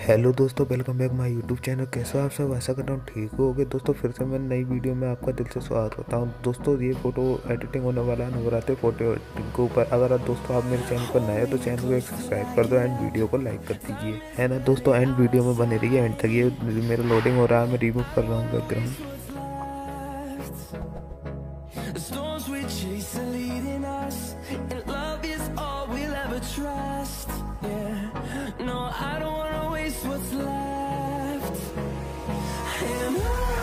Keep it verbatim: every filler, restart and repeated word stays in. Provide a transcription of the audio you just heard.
Hello दोस्तों, welcome back my YouTube channel. कैसे हो आप सब? आशा करता हूँ ठीक होगे। दोस्तों फिर से मैं नई वीडियो में आपका दिल से स्वागत करता हूँ। दोस्तों ये फोटो एडिटिंग होने वाला है नवरात्रि फोटो एडिटिंग के ऊपर। अगर आप दोस्तों आप मेरे चैनल पर नए हो तो चैनल को एक सब्सक्राइब कर दो एंड वीडियो को लाइक कर दीजिए, है ना दोस्तों। एंड वीडियो में बने रहिए एंड तक। ये मेरा लोडिंग हो रहा है, मैं रिमूव कर रहा हूँ background. The storms we chase are leading us, and love is all we'll ever trust. Yeah, no, I don't wanna waste what's left. And I